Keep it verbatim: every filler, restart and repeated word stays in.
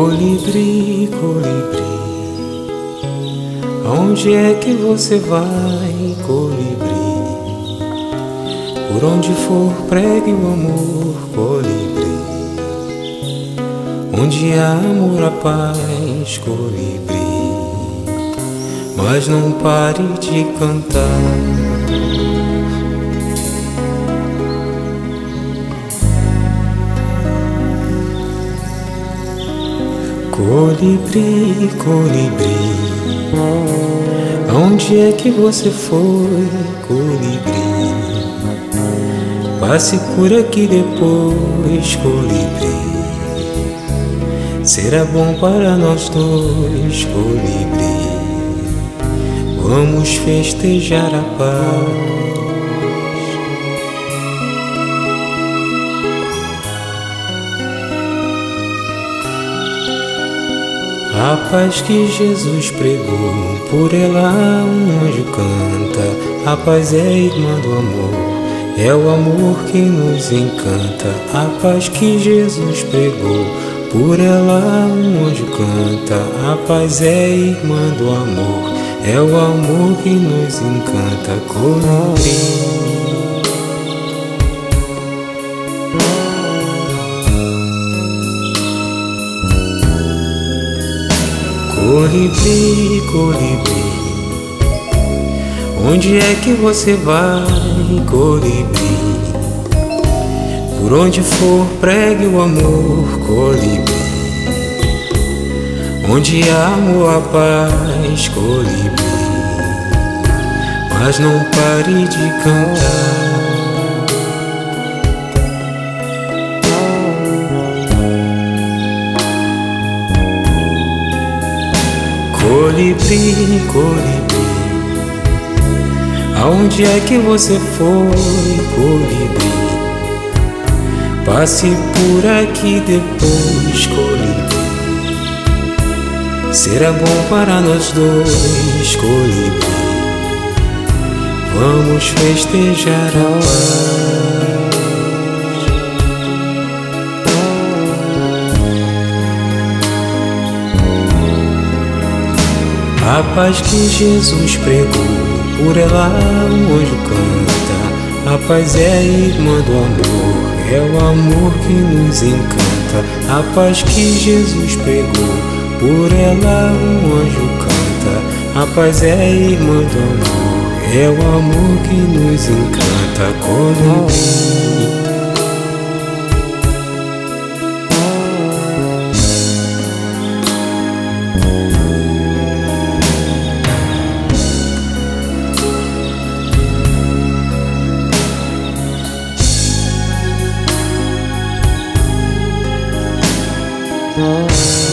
Colibri, colibri, aonde é que você vai, colibri? Por onde for pregue o amor, colibri. Onde há amor, a paz, colibri. Mas não pare de cantar. Colibri, colibri, aonde é que você foi, colibri? Passe por aqui depois, colibri. Será bom para nós dois, colibri. Vamos festejar a paz. A paz que Jesus pregou, por ela um anjo canta. A paz é irmã do amor, é o amor que nos encanta. A paz que Jesus pregou, por ela um anjo canta. A paz é irmã do amor, é o amor que nos encanta. Colibri. Colibri, colibri, onde é que você vai, colibri? Por onde for pregue o amor, colibri. Onde há amor, a paz, colibri. Mas não pare de cantar. Colibri, colibri, aonde é que você foi, colibri? Passe por aqui depois, colibri. Será bom para nós dois, colibri. Vamos festejar a paz. A paz que Jesus pregou, por ela um anjo canta. A paz é a irmã do amor, é o amor que nos encanta. A paz que Jesus pregou, por ela um anjo canta. A paz é a irmã do amor, é o amor que nos encanta. Colibri. Oh.